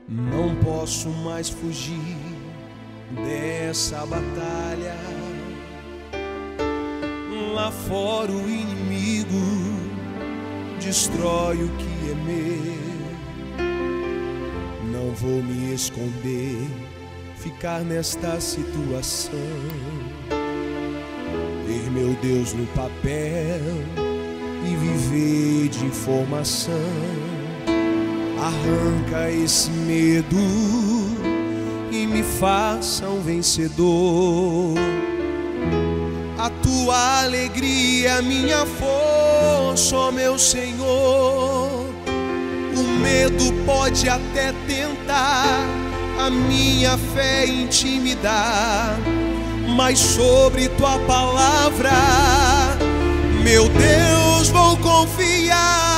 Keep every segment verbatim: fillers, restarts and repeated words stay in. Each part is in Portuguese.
Não posso mais fugir dessa batalha. Lá fora o inimigo destrói o que é meu. Não vou me esconder, ficar nesta situação. Ver meu Deus no papel e viver de informação. Arranca esse medo e me faça um vencedor. A tua alegria é minha força, ó meu Senhor. O medo pode até tentar a minha fé intimidar, mas sobre tua palavra, meu Deus, vou confiar.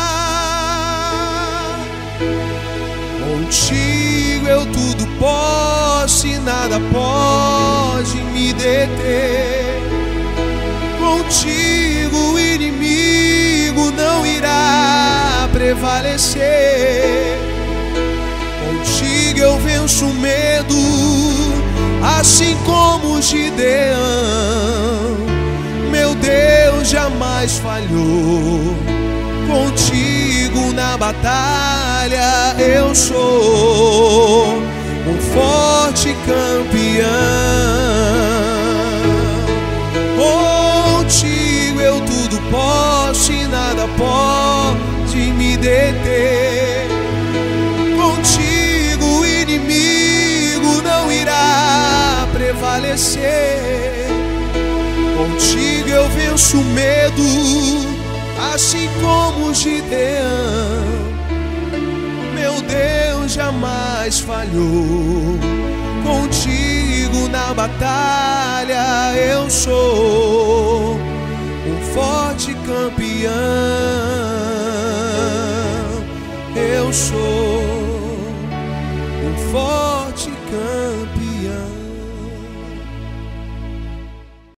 Contigo eu tudo posso e nada pode me deter. Contigo o inimigo não irá prevalecer. Contigo eu venço o medo, assim como Gideão. Meu Deus jamais falhou. Contigo na batalha eu sou um forte campeão. Contigo eu tudo posso e nada pode me deter. Contigo o inimigo não irá prevalecer. Contigo eu venço o medo, assim como Gideão. Meu Deus jamais falhou. Contigo na batalha eu sou um forte campeão. Eu sou um forte campeão.